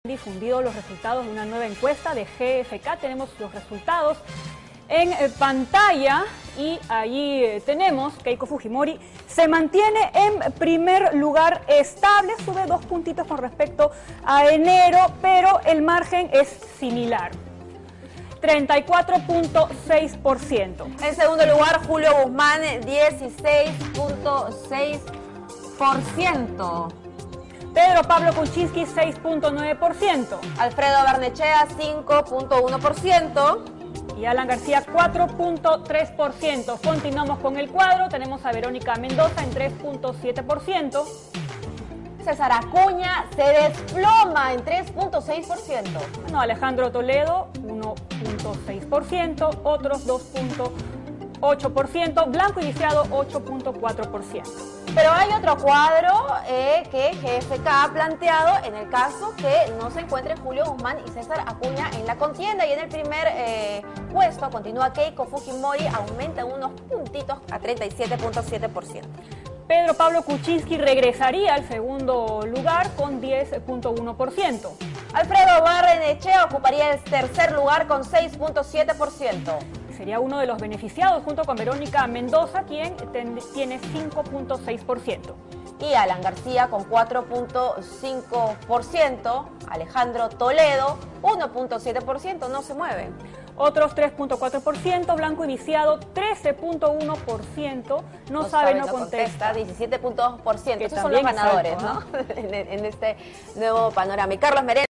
Difundido los resultados de una nueva encuesta de GfK. Tenemos los resultados en pantalla y allí tenemos Keiko Fujimori se mantiene en primer lugar estable, sube 2 puntitos con respecto a enero, pero el margen es similar, 34.6%. En segundo lugar, Julio Guzmán, 16.6%. Pedro Pablo Kuczynski, 6.9%. Alfredo Barnechea, 5.1%. Y Alan García, 4.3%. Continuamos con el cuadro. Tenemos a Verónica Mendoza en 3.7%. César Acuña se desploma en 3.6%. Bueno, Alejandro Toledo, 1.6%. Otros 2.8%. Blanco y Viciado, 8.4%. Pero hay otro cuadro que GfK ha planteado en el caso que no se encuentren Julio Guzmán y César Acuña en la contienda. Y en el primer puesto continúa Keiko Fujimori, aumenta unos puntitos a 37.7%. Pedro Pablo Kuczynski regresaría al segundo lugar con 10.1%. Alfredo Barnechea ocuparía el tercer lugar con 6.7%. Sería uno de los beneficiados junto con Verónica Mendoza, quien tiene 5.6%. Y Alan García con 4.5%, Alejandro Toledo 1.7%, no se mueve. Otros 3.4%, Blanco y Viciado 13.1%, no sabe, no contesta. 17.2%, esos son los ganadores, ¿no? En este nuevo panorama. Y Carlos Merena.